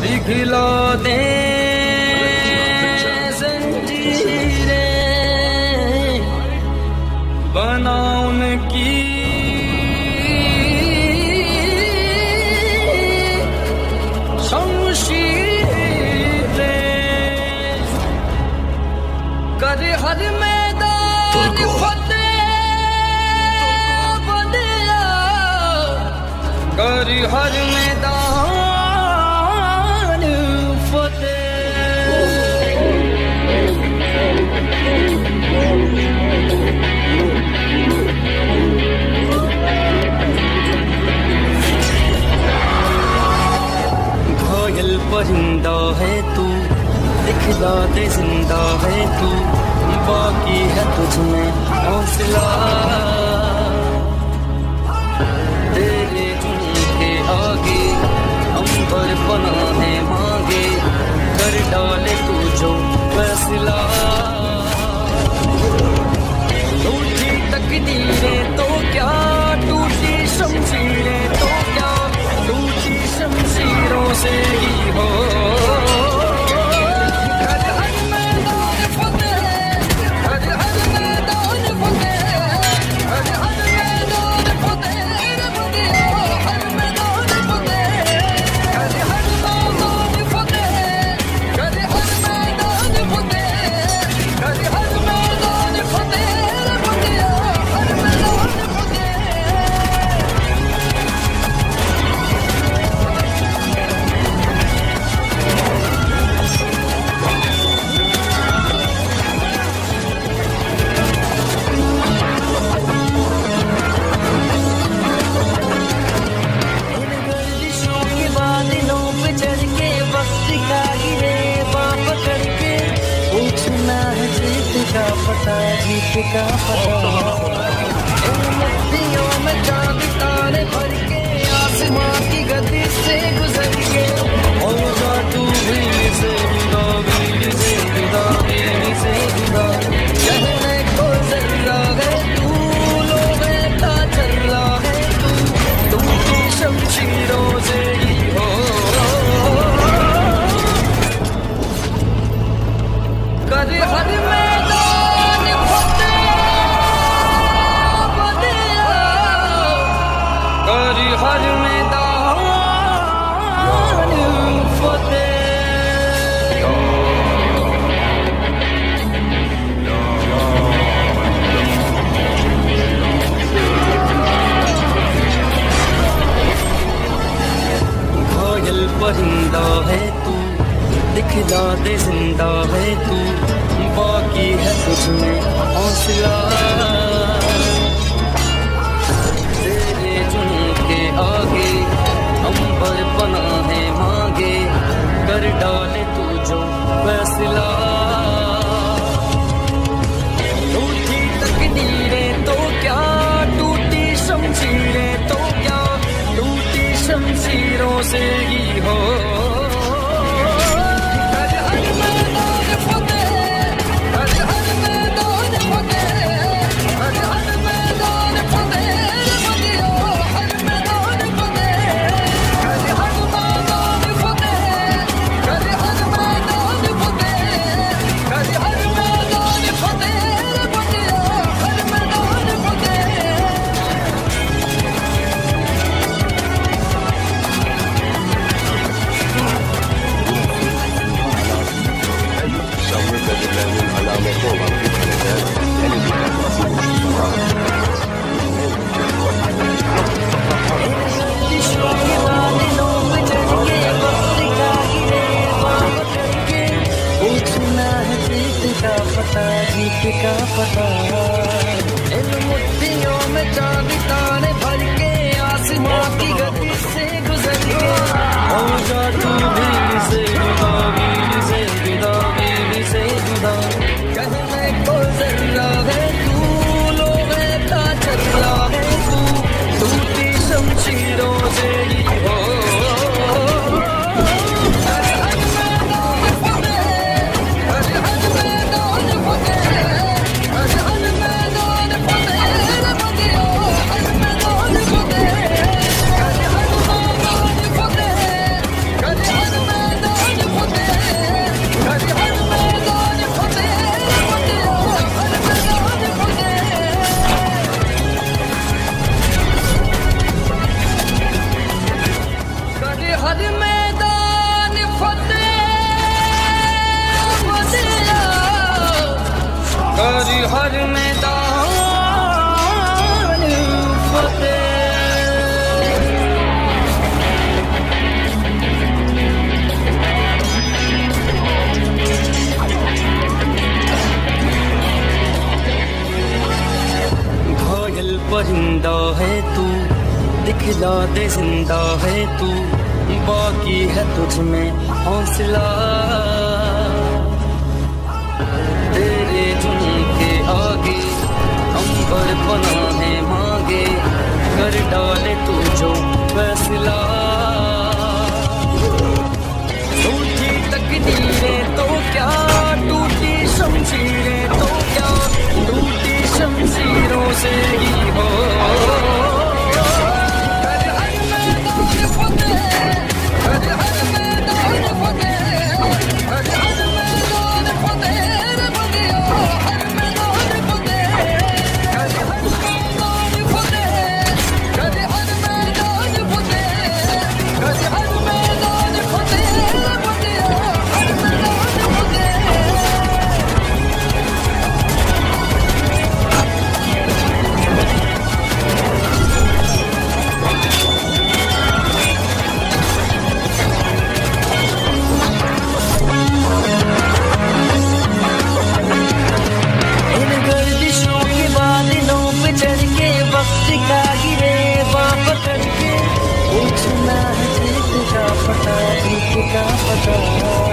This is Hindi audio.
पिघला दे जंजीरें, बना उनकी शमशीरें, कर हर मैदान फतेह बंदिया, कर हर मैदान फतेह। घायल परिंदा है तू, दिखला दे जिंदा है तू, बाकी है तुझमें हौसला, तेरे के आगे अंबर पनाहे मांगे, कर डाले तू जो फैसला। टूटी तकदीरें तो क्या, टूटी शमशीरें तो क्या, टूटी शमशीरों से ही हो जीत का पता, इन मुट्ठियों में चांद तारे भर के, आसमां की गति से गुजर के, हो जा तू भीड़ से जुदा, भीड़ से जुदा, भीड़ से जुदा, कहने को जर्रा है तू, लोहे का चर्रा है तू, टूटी शमशीरों से ही हो कर हर मैदान फतेह बंदिया, कर हर मैदान फतेह। घायल परिंदा है तू, दिखला दे जिंदा है तू, बाकी है तुझमें हौसला, तेरे झुंके आगे अंबर पनाहे मांगे, कर डाले तू जो फैसला। टूटी तकदीरें तो क्या, टूटी शमशीरें तो क्या, टूटी शमशीरों से ही हो जीत का पता, इन मुट्ठियों में चांद तारे भर के, आसमां की गति से गुजर के, हो जा तू भीड़ से जुदा, भीड़ से जुदा, भीड़ से जुदा, कहने को जर्रा है तू, लोहे का चर्रा है तू, टूटी शमशीरों से ही हो हर मैदान फतेह, हर हर मैदान हर मैदान फतेह। घायल परिंदा है तू, दिखला दे जिंदा है तू, बाकी है तुझ में हौसला। तेरे झुमके आगे अंबर बना है मांगे, कर डाले तू जो फैसला। टूटी तकदीरें तो क्या, टूटी शमशीरें तो क्या, टूटी शमशीरों से ही हो। का पता,